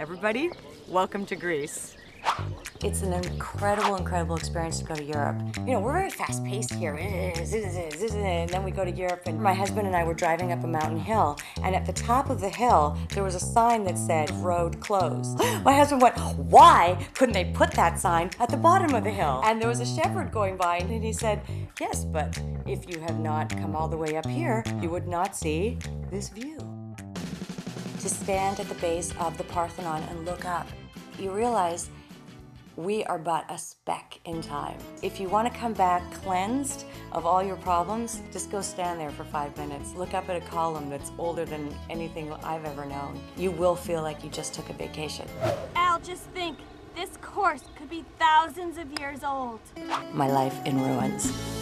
Everybody, welcome to Greece. It's an incredible experience to go to Europe. You know, we're very fast-paced here. And then we go to Europe, and my husband and I were driving up a mountain hill, and at the top of the hill, there was a sign that said, road closed. My husband went, why couldn't they put that sign at the bottom of the hill? And there was a shepherd going by, and he said, yes, but if you have not come all the way up here, you would not see this view. To stand at the base of the Parthenon and look up, you realize we are but a speck in time. If you want to come back cleansed of all your problems, just go stand there for 5 minutes. Look up at a column that's older than anything I've ever known. You will feel like you just took a vacation. Al, just think, this course could be thousands of years old. My life in ruins.